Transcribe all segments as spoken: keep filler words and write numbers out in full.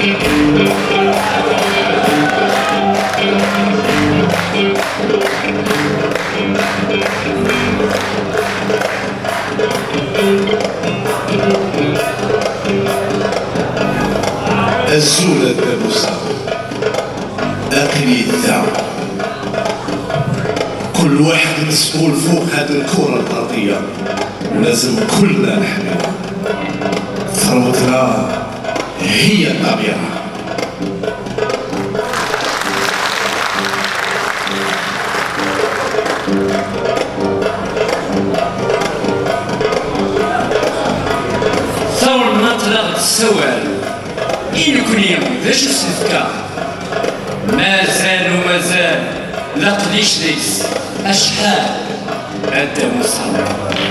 الزولة الدبوسة أقلي الثام، كل واحد مسؤول فوق هذه الكرة الأرضية ولازم كلنا نحميها. ثروتنا هي الطبيعة. ثور نطلق السوال إن كل يوم باش نسلفكا مازال ومازال لا قديش ليس أشحال أدى مصاب.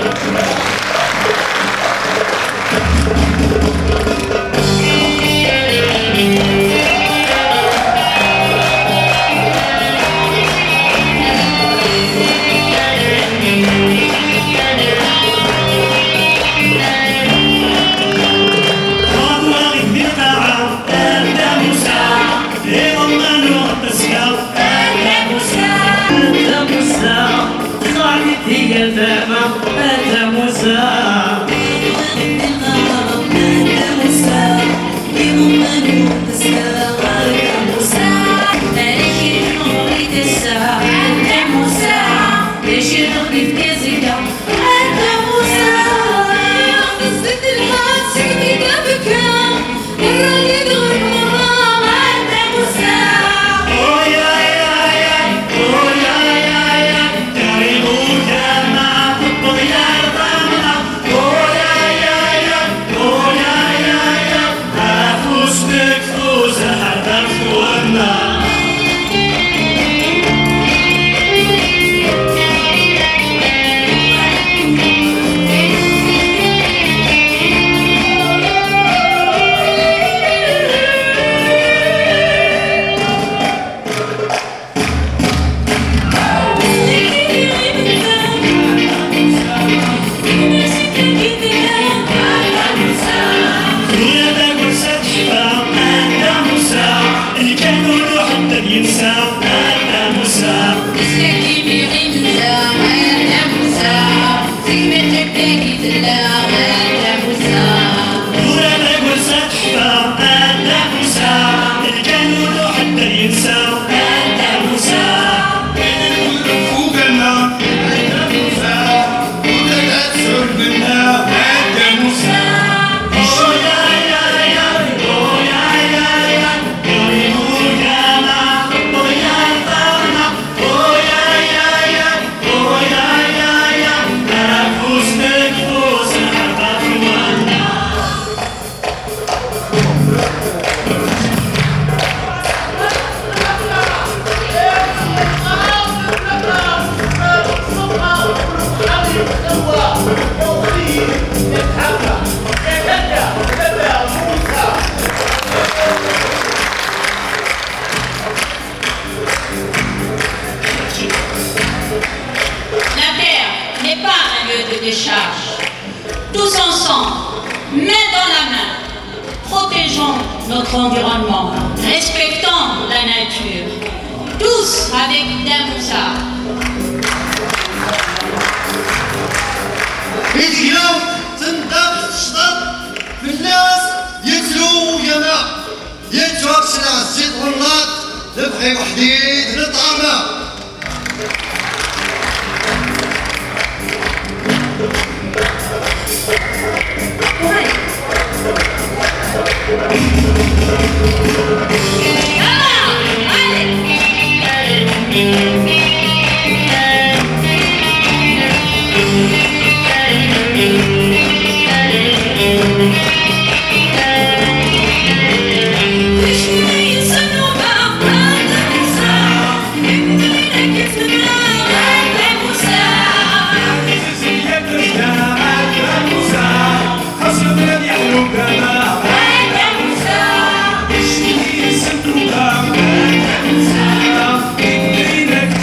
Tous ensemble, main dans la main, protégeons notre environnement, respectons la nature, tous avec Damoussa. اليوم تنضرب الشطط في الناس ياكلوا ويانا يتوكس على الزيت والناط لبغي وحديد للطعامه. Thank you.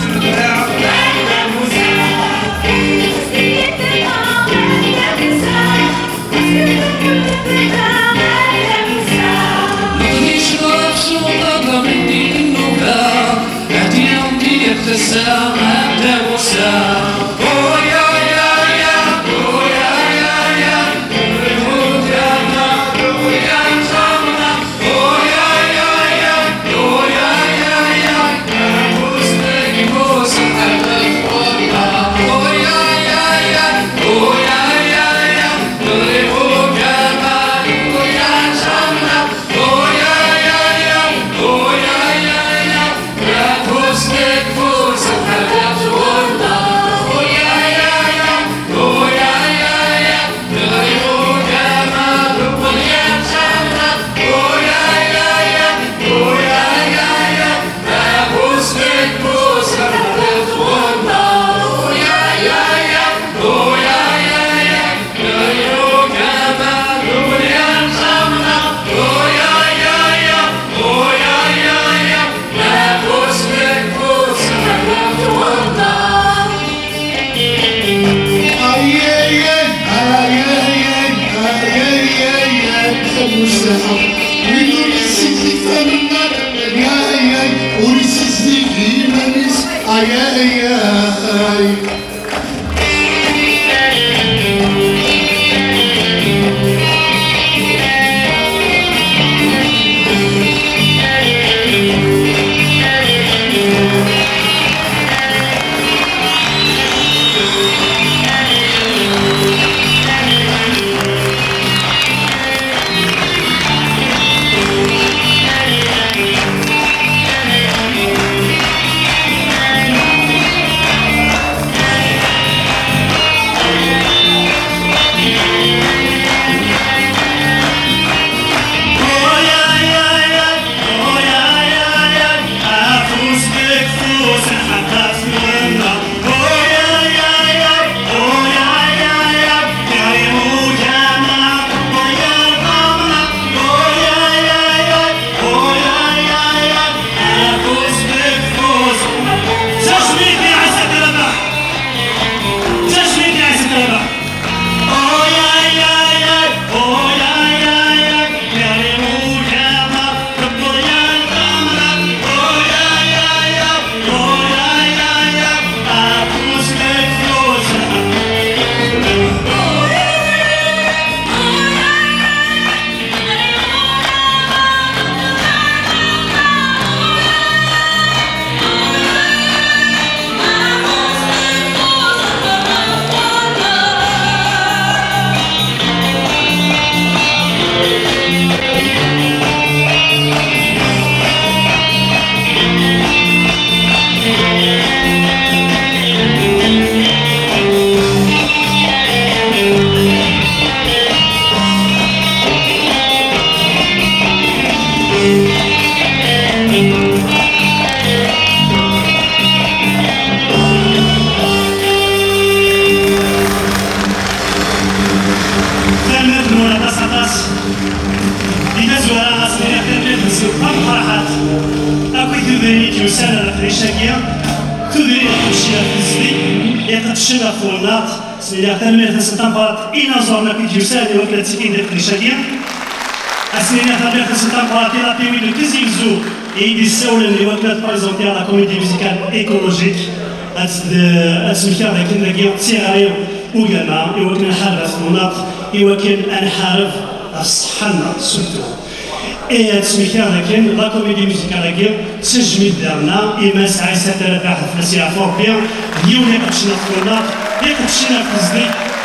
يسال الخريشاكيه تدري الشيء الفلسطيني يقد الشباب فولنات سمينا تنمية السلطان إنا زورنا في ديوساني وكلا تسكين ديال الخريشاكيه أسمينا تنمية السلطان بارتي لا بيوي لو كيزيزو يدي السولة اللي وكلا تبريزونتي على كوميدي ميوزيكال ايكولوجيك اسميتها ذاك الناكيو تيغاريو وكانا يوكل نحارب فولنات يوكل نحارب الصحة سورتو اي تسميتها لكن لا كوميدي ميوزيكال لكن سجمي دارنا اما سعي ساتر باحث فلسي افوربيا يولي قدشنا فولنات يقدشنا فلسدي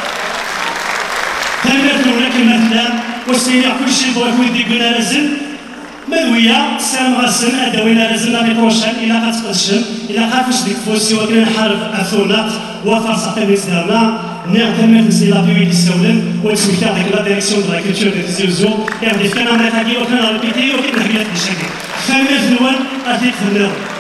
تنمية هناك مثلا وسيلة كل شيء بغا يكون يديقنا لازم مدوية سام غاسن أدوينا لازم لاني بروشان إلا غاتقدشن إلا غافش ديك فوسي وكنا نحارب أثولات وفرصة تنمية دارنا نعتمد في لا بيوي ديسولن وتسميتها ديك لا ديريكسيون دو لا كولتور دي زيوزو يعني كان عندنا كاكي وكان ريبيتي وكنا نحكي لك بشكل خامس الأول أتيك في النار